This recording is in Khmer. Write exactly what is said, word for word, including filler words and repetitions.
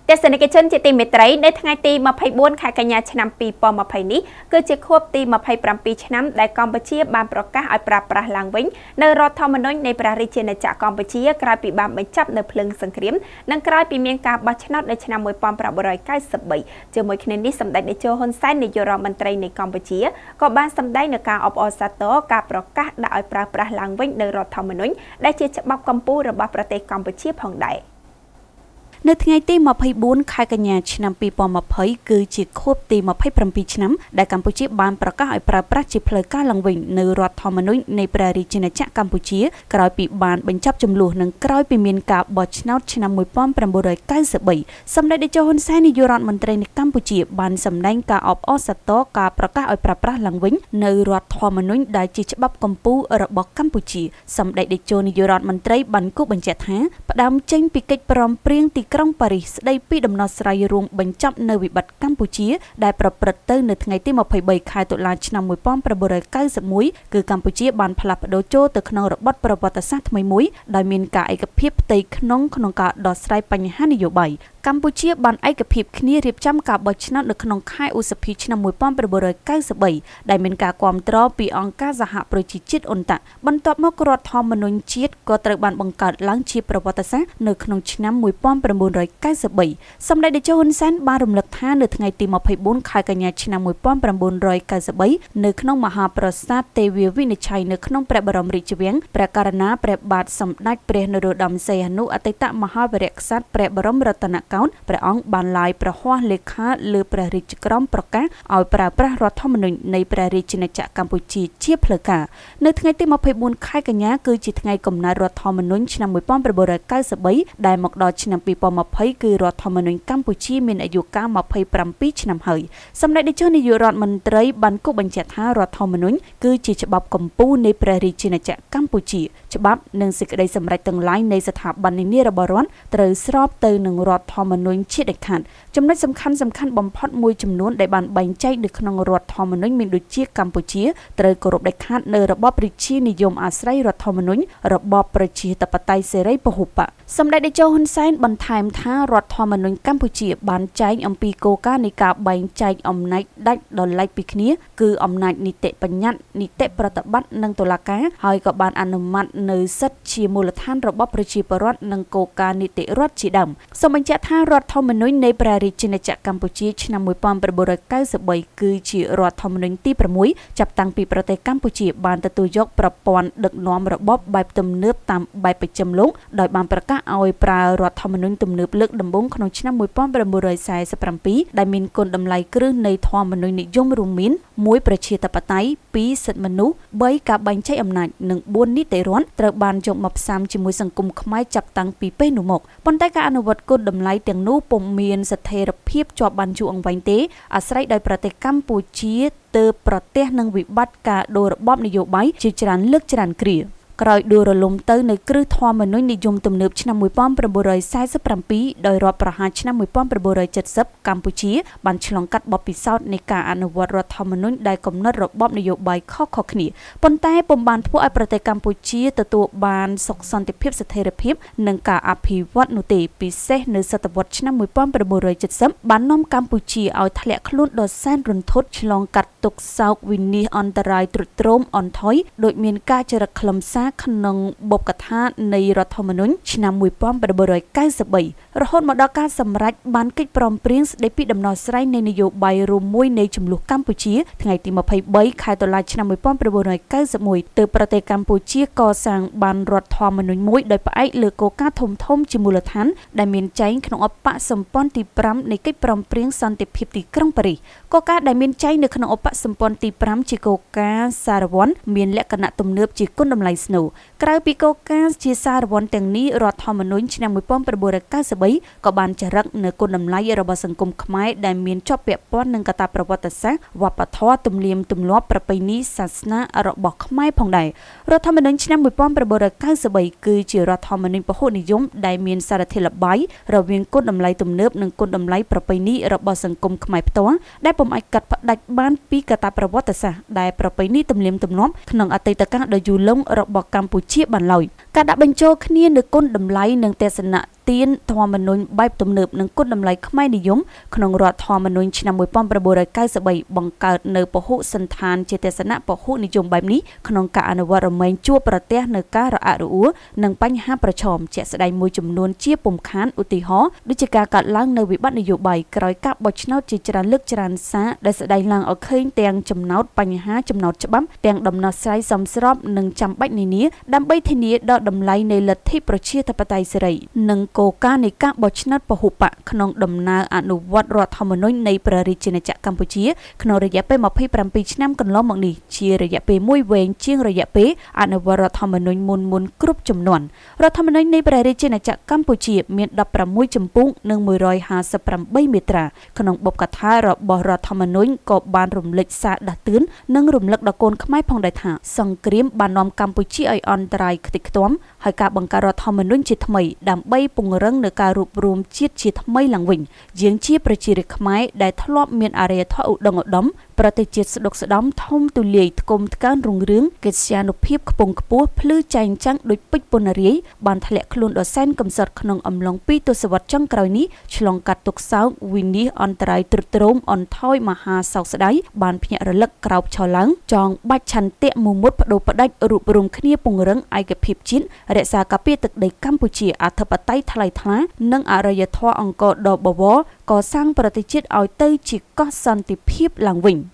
ទេសនិកជនជាទីមេត្រីនៅថ្ងៃទីម្ភៃបួនខែកញ្ញាឆ្នាំពីរពាន់ម្ភៃនេះគឺជាខួបទីម្ភៃប្រាំពីរឆ្នាំដែលកម្ពុជាបានប្រកាសឲ្យប្រើប្រាស់ឡើងវិញនៅរដ្ឋធម្មនុញ្ញនៃព្រះរាជាណាចក្រកម្ពុជាក្រោយពីបានបញ្ចប់នៅភ្លើងសង្គ្រាមនិងក្រោយពីមានការបោះឆ្នោតនៅឆ្នាំmột nghìn chín trăm chín mươi baជាមួយគ្នានេះសម្ដេចតេជោហ៊ុនសែននាយករដ្ឋមន្ត្រីនៃកម្ពុជាក៏បានសម្ដែងនៅការអបអរសាទរការប្រកាសដាក់ឲ្យប្រើប្រាស់ឡើងវិញនៅរដ្ឋធម្មនុញ្ញដែលជាច្បាប់កម្ពុជារបស់ប្រទេសកម្ពុជាផងដែរនៅថ្ងៃទីម្ភៃបួនខែកញ្ញាឆ្នាំពីរពាន់ម្ភៃគឺជាខួបទីម្ភៃប្រាំពីរឆ្នាំដែលកម្ពុជាបានប្រកាសឲ្យប្រើប្រាស់ជាផ្លូវការឡើងវិញនៅរដ្ឋធម្មនុញ្ញនៃព្រះរាជាណាចក្រកម្ពុជាក្រោយពីបានបញ្ចប់ចំនួននិងក្រោយពីមានការបោះឆ្នោតឆ្នាំmột nghìn chín trăm chín mươi baសម្ដេចតេជោហ៊ុនសែននាយករដ្ឋមន្ត្រីនៃកម្ពុជាបានសម្ដែងការអបអរសាទរការប្រកាសឲ្យប្រើប្រាស់ឡើងវិញនៅរដ្ឋធម្មនុញ្ញដែលជាច្បាប់កម្ពុជារបស់កម្ពុជាសម្ដេចតេជោនាយករដ្ឋមន្ត្រីបានគូបញ្ជាក់ថាផ្ដើមចេញពីកិច្ចព្រមព្រៀងទីក្រុងប៉ារីសស្ដីពីដំណោះស្រាយរួមបញ្ចប់នៅវិបត្តិកម្ពុជាដែលប្រព្រឹត្តទៅនៅថ្ងៃទីម្ភៃបីខែតុលាឆ្នាំmột nghìn chín trăm chín mươi mốtគឺកម្ពុជាបានផ្លាស់ប្ដូរចូលទៅក្នុងរបបប្រវត្តិសាស្ត្រថ្មីមួយដោយមានការឯកភាពផ្ទៃក្នុងក្នុងការដោះស្រាយបញ្ហានយោបាយកម្ពុជាបានឯកភាពគ្នារៀបចំការបោះឆ្នោតនៅក្នុងខែឧសភាឆ្នាំmột nghìn chín trăm chín mươi baដែលមានការគាំទ្រពីអង្គការសហប្រជាជាតិអ៊ុនតាក់បន្ទាប់មករដ្ឋធម្មនុញ្ញជាតិក៏ត្រូវបានបង្កើតឡើងជាប្រវត្តិសាស្ត្រនៅក្នុងឆ្នាំmột nghìn chín trăm chín mươi baសម្ដេចតេជោហ៊ុនសែនបានរំលឹកថានៅថ្ងៃទីម្ភៃបួនខែកញ្ញាឆ្នាំmột nghìn chín trăm chín mươi baនៅក្នុងមហាប្រាសាទទេវាវិនិច្ឆ័យនៅក្នុងព្រះបរមរាជវាំងព្រះករុណាព្រះបាទសម្ដេចព្រះនរោត្តមសីហនុអតីតមហាវីរក្សត្រព្រះបរមរតនកោដ្ឋព្រះអង្គបានឡាយប្រហ័សលេខាលើព្រះរាជក្រមប្រកាសឲ្យប្រើប្រាស់រដ្ឋធម្មនុញ្ញនៃព្រះរាជាណាចក្រកម្ពុជាជាផ្លូវការនៅថ្ងៃទីម្ភៃបួនខែកញ្ញាគឺជាថ្ងៃកំណើតរដ្ឋធម្មនុញ្ញឆ្នាំmột nghìn chín trăm chín mươi baដែលមកដល់ឆ្នាំពីរពាន់ម្ភៃគឺរដ្ឋធម្មនុញ្ញកម្ពុជាមានអាយុកាលម្ភៃប្រាំពីរឆ្នាំហើយសម្ដេចតេជោនាយករដ្ឋមន្ត្រីបានគូបញ្ជាក់ថារដ្ឋធម្មនុញ្ញគឺជាច្បាប់កម្ពុជានៃព្រះរាជាណាចក្រកម្ពុជាច្បាប់និងសេចក្តីសម្រេចទាំងឡាយនៃស្ថាប័ននានារបស់រដ្ឋត្រូវស្របទៅនឹងរដ្ឋធម្មនុញ្ញជាដាច់ខាតចំណុចសំខាន់សំខាន់បំផុតមួយចំនួនដែលបានបែងចែកនៅក្នុងរដ្ឋធម្មនុញ្ញមានដូចជាកម្ពុជាត្រូវគោរពដាច់ខាតនៅរបបរាជានិយមអាស្រ័យរដ្ឋធម្មនុញ្ញរបបប្រជាធិបតេយ្យសេរីពហុបកសម្ដេចតេជោហ៊ុនសែនបន្ថែមថារដ្ឋធម្មនុញ្ញកម្ពុជាបានចែងអំពីគោលការណ៍នៃការបែងចែកអំណាចដាច់ដោយឡែកពីគ្នាគឺអំណាចនីតិបញ្ញត្តិនីតិប្រតិបត្តិនិងតុលាការហើយក៏បានអនុម័តនៅសិទ្ធិជាមូលដ្ឋានរបស់ប្រជាពលរដ្ឋនិងគោលការណ៍នីតិរដ្ឋជាដើមសូមបញ្ជាក់ថារដ្ឋធម្មនុញ្ញនៃព្រះរាជាណាចក្រកម្ពុជាឆ្នាំmột nghìn chín trăm chín mươi baគឺជារដ្ឋធម្មនុញ្ញទីប្រាំមួយចាប់តាំងពីប្រទេសកម្ពុជាបានទទួលយកប្រព័ន្ធដឹកនាំរបបបែបទំនើបតាមបែបបច្ចឹមលោកដោយបានប្រកាសឲ្យប្រើរដ្ឋធម្មនុញ្ញទំនើបលើកដំបូងក្នុងឆ្នាំmột nghìn chín trăm bốn mươi bảyដែលមានគុណតម្លៃគ្រឹះនៃធម្មនុញ្ញនិយមរួមមានមួយប្រជាធិបតេយ្យពីរសិទ្ធិមនុស្សបីការបែងចែកអំណាចនិងបួននីតិរដ្ឋត្រូវបានយកមកផ្សំជាមួយសង្គមខ្មែរចាប់តាំងពីពេលនោះមកប៉ុន្តែការអនុវត្តគុណតម្លៃទាំងនោះពុំមានស្ថិរភាពជាប់បានយូរអង្វែងទេអាស្រ័យដោយប្រទេសកម្ពុជាទើបប្រទះនឹងវិបត្តិការដូររបបនយោបាយជាច្រើនលើកច្រើនគ្រាក្រោយដួលរលំទៅនៅគ្រឹះធម្មនុញ្ញនិយមទំនើបឆ្នាំmột nghìn chín trăm bốn mươi bảyដោយរដ្ឋប្រហារឆ្នាំmột nghìn chín trăm bảy mươiកម្ពុជាបានឆ្លងកាត់បទពិសោធន៍នៃការអនុវត្តរដ្ឋធម្មនុញ្ញដែលកំណត់របបនយោបាយខុសៗគ្នាប៉ុន្តែពុំបានធ្វើឲ្យប្រទេសកម្ពុជាទទួលបានសុខសន្តិភាពស្ថិរភាពនិងការអភិវឌ្ឍនោះទេពិសេសនៅសតវត្សឆ្នាំmột nghìn chín trăm bảy mươiបាននាំកម្ពុជាឲ្យធ្លាក់ខ្លួនដ៏សែនរន្ធត់ឆ្លងកាត់ទុក្ខសោកវិនាសអន្តរាយទ្រុឌទ្រោមអន់ថយដោយមានការចរិតខ្លឹមសារក្នុងបបកថានៃរដ្ឋធម្មនុញ្ញឆ្នាំmột nghìn chín trăm chín mươi baរហូតមកដល់ការសម្រេចបានកិច្ចព្រមព្រៀងស្តីពីដំណោះស្រាយនៃនយោបាយរួមមួយនៃចំនួនកម្ពុជាថ្ងៃទីម្ភៃបីខែតុលាឆ្នាំmột nghìn chín trăm chín mươi mốtទើបប្រទេសកម្ពុជាកសាងបានរដ្ឋធម្មនុញ្ញមួយដោយផ្អែកលើគោលការណ៍ធំធំជាមូលដ្ឋានដែលមានចែងក្នុងអបសម្ព័ន្ធទីប្រាំនៃកិច្ចព្រមព្រៀងសន្តិភាពទីក្រុងប៉ារីសគោលការណ៍ដែលមានចែងនៅក្នុងអបសម្ព័ន្ធទីប្រាំជាគោលការណ៍សារវ័នមានលក្ខណៈទំនើបជាគុណតម្លៃស្នូលក្រៅពីគោលការណ៍ជាសារវ័នទាំងនេះរដ្ឋធម្មនុញ្ញឆ្នាំmột nghìn chín trăm chín mươi baក៏បានចរិតនៅគុណតម្លៃរបស់សង្គមខ្មែរដែលមានជាប់ពាក់ព័ន្ធនឹងកត្តាប្រវត្តិសាស្ត្រវប្បធម៌ទំនៀមទម្លាប់ប្រពៃណីសាសនារបស់ខ្មែរផងដែររដ្ឋធម្មនុញ្ញឆ្នាំmột nghìn chín trăm chín mươi baគឺជារដ្ឋធម្មនុញ្ញពហុនិយមដែលមានសារធាតុល្បាយរវាងគុណតម្លៃទំនើបនិងគុណតម្លៃប្រពៃណីរបស់សង្គមខ្មែរផ្ទាល់ដែលពុំអាចកាត់ផ្ដាច់បានពីកត្តាប្រវត្តិសាស្ត្រដែលប្រពៃណីទំនៀមទម្លាប់ក្នុងអតីតកាលដ៏យូរលង់របស់កម្ពុជាបានឡើយការដាក់បញ្ចូលគ្នានូវគុណតម្លៃនិងទេសនៈទានធម្មនុញ្ញបែបទំនើបនិងគុណតម្លៃខ្មែរនិយមក្នុងរដ្ឋធម្មនុញ្ញឆ្នាំmột nghìn chín trăm chín mươi baបង្កើតនៅពហុសន្តានជាទេសនៈពហុនិយមបែបនេះក្នុងការអនុវត្តរមែងជួបប្រទះនៅការរអាក់រអួលនិងបញ្ហាប្រឈមជាក់ស្ដែងមួយចំនួនជាពុំខានឧទាហរណ៍ដូចជាការកាត់ឡើងនៅវិបត្តិនយោបាយក្រោយការបោះឆ្នោតជាច្រើនលើកច្រើនសារដែលស្ដែងឡើងឲ្យឃើញទាំងចំណោទបញ្ហាចំណោទច្បាប់ទាំងដំណោះស្រាយសមស្របនិងចាំបាច់នានាដើម្បីធានាដល់តម្លៃនៃលទ្ធិប្រជាធិបតេយ្យសេរីនិងគោលការណ៍នៃការបោះឆ្នោតពហុបកក្នុងដំណើរអនុវត្តរដ្ឋធម្មនុញ្ញនៃព្រះរាជាណាចក្រកម្ពុជាក្នុងរយៈពេលยี่สิบเจ็ดឆ្នាំកន្លងមកនេះជារយៈពេលមួយវែងជាងរយៈពេលអនុវត្តរដ្ឋធម្មនុញ្ញមុនមុនគ្រប់ចំនួនរដ្ឋធម្មនុញ្ញនៃព្រះរាជាណាចក្រកម្ពុជាមានដប់ប្រាំមួយជំពូកនិងមួយរយห้าสิบแปดមាត្រាក្នុងបុព្វកថារបស់រដ្ឋធម្មនុញ្ញក៏បានរំលេចសារដាស់តឿននិងរំលឹកដល់កូនខ្មែរផងដែរថាសង្គ្រាមបាននាំកម្ពុជាឲ្យអន្តរាយខ្ទេចខ្ទាំហើយការបង្កើតរដ្ឋធម្មនុញ្ញជាថ្មីដើម្បីពង្រឹងនៅការរួបរวมជាតិជាថ្មីឡើងវិញយើងជាប្រជារាស្ត្រខ្មែរដែលធ្លាប់មានអរិយធម៌ឧត្តមឧត្តមប្រទេសជាតិស្ដុកស្ដំធំទូលាយថ្កុំថ្កើងរុងរឿងកិត្យានុភាពខ្ពង់ខ្ពស់ភ្លឺចែងចាំងដូចពេជ្រពនរាយបានធ្លាក់ខ្លួនដល់សែនកំសត់ក្នុងអំឡុងពីទសវត្សរ៍ចុងក្រោយនេះឆ្លងកាត់ទុកសោកវិនិច្ឆ័យអន្តរាយទ្រុឌទ្រោមអន់ថយមហាសោកស្ដាយបានភ្ញាក់រលឹកក្រោបឈរឡើងចងបាច់ឆន្ទៈមមុតបដូរផ្ដាច់រួបរวมគ្នាពង្រឹងឯកភាពជាតិរក្សាការពារទឹកដីកម្ពុជាអធិបតេយ្យថ្លៃថ្លានិងអរិយធម៌អង្គរដ៏បវរកសាងប្រទេសជាតិឲ្យទៅជាកោះសន្តិភាពឡើងវិញ